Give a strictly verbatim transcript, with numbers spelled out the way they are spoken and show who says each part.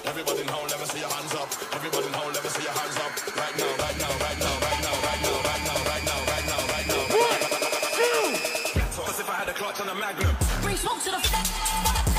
Speaker 1: Everybody now, let me see your hands up. Everybody now, let me see your hands up. Right now, right now, right now, right now, right now, right now, right now, right now, right now. One, two. As if I had a clutch on a magnum. Bring smoke to the